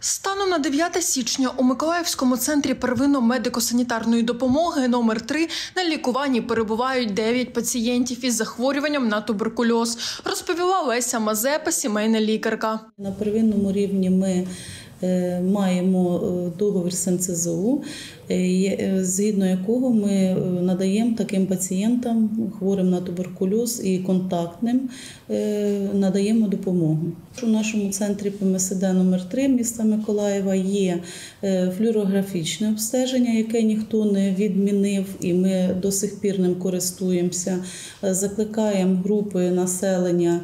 Станом на 9 січня у Миколаївському центрі первинно-медико-санітарної допомоги номер 3 на лікуванні перебувають 9 пацієнтів із захворюванням на туберкульоз, розповіла Леся Мазепа, сімейна лікарка. На первинному рівні ми маємо договір з НСЗУ, згідно якого ми надаємо таким пацієнтам, хворим на туберкульоз і контактним, надаємо допомогу. У нашому центрі ПМСД номер 3 міста Миколаєва є флюорографічне обстеження, яке ніхто не відмінив, і ми до сих пір ним користуємося. Закликаємо групи населення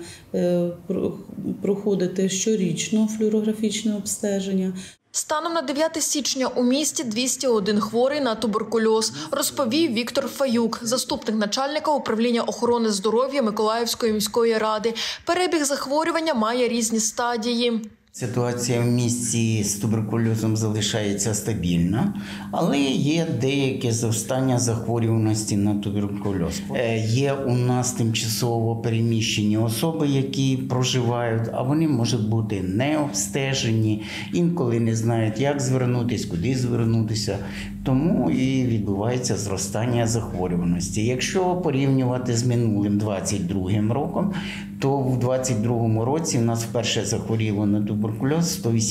проходити щорічно флюорографічне обстеження. Станом на 9 січня у місті 201 хворий на туберкульоз, розповів Віктор Фаюк, заступник начальника управління охорони здоров'я Миколаївської міської ради. Перебіг захворювання має різні стадії. Ситуація в місті з туберкульозом залишається стабільна, але є деяке зростання захворюваності на туберкульоз. Є у нас тимчасово переміщені особи, які проживають, а вони можуть бути не обстежені, інколи не знають, як звернутися, куди звернутися. Тому і відбувається зростання захворюваності. Якщо порівнювати з минулим 22-м роком, то в 22-му році у нас вперше захворіло на туберкульоз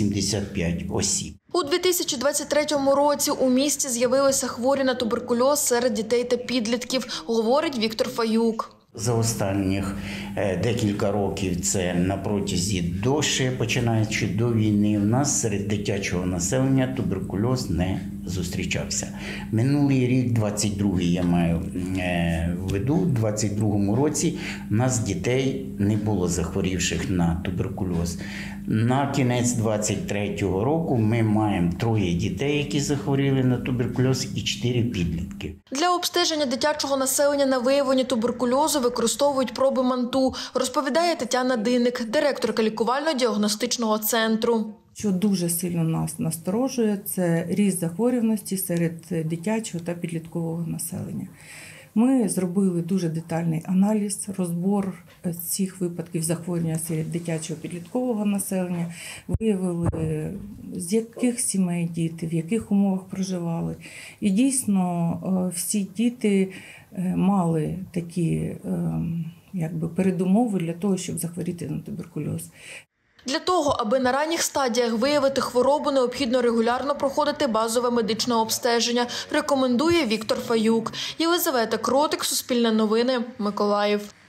185 осіб. У 2023 році у місті з'явилися хворі на туберкульоз серед дітей та підлітків, говорить Віктор Фаюк. За останніх декілька років, це на протязі починаючи до війни, у нас серед дитячого населення туберкульоз не зустрічався. Минулий рік, 22-й, я маю в виду, в 22-му році у нас дітей не було захворівших на туберкульоз. На кінець 23-го року ми маємо 3 дітей, які захворіли на туберкульоз, і 4 підлітки. Для обстеження дитячого населення на виявлення туберкульозу використовують проби МАНТУ, розповідає Тетяна Динник, директорка лікувально-діагностичного центру. Що дуже сильно нас насторожує, це ріст захворюваності серед дитячого та підліткового населення. Ми зробили дуже детальний аналіз, розбор цих випадків захворювання серед дитячого підліткового населення, виявили, з яких сімей діти, в яких умовах проживали. І дійсно всі діти мали такі передумови для того, щоб захворіти на туберкульоз. Для того, аби на ранніх стадіях виявити хворобу, необхідно регулярно проходити базове медичне обстеження, рекомендує Віктор Фаюк. Єлизавета Кротик, Суспільне новини, Миколаїв.